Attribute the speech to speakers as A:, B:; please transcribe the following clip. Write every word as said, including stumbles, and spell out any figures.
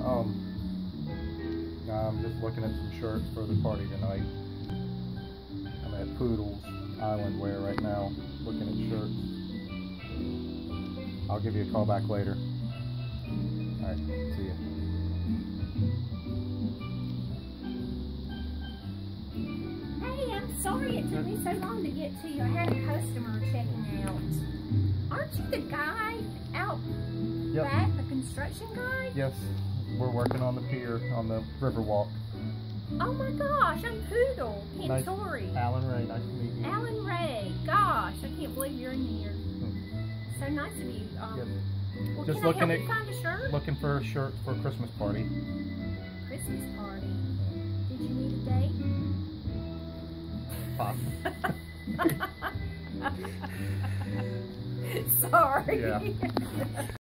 A: Um, I'm just looking at some shirts for the party tonight. I'm at Poodle's Island Wear right now, looking at shirts. I'll give you a call back later. Alright, see ya.
B: Hey, I'm sorry it took me so long to get to you. I had a customer checking out. Aren't you the guy out
A: Yep.
B: back, the construction guy?
A: Yes, we're working on the pier, on the Riverwalk.
B: Oh my gosh, I'm Poodle,
A: Nice.
B: Pantori.
A: Alan Ray, nice to meet you.
B: Alan Ray, gosh, I can't believe you're in here.
A: Hmm.
B: So nice of you. Um,
A: Yep.
B: well,
A: Just
B: can
A: looking
B: I help
A: at-
B: you find a shirt?
A: Looking for a shirt for a Christmas party.
B: Christmas party. Did you need a date?
A: Pop.
B: Sorry.
A: Yeah.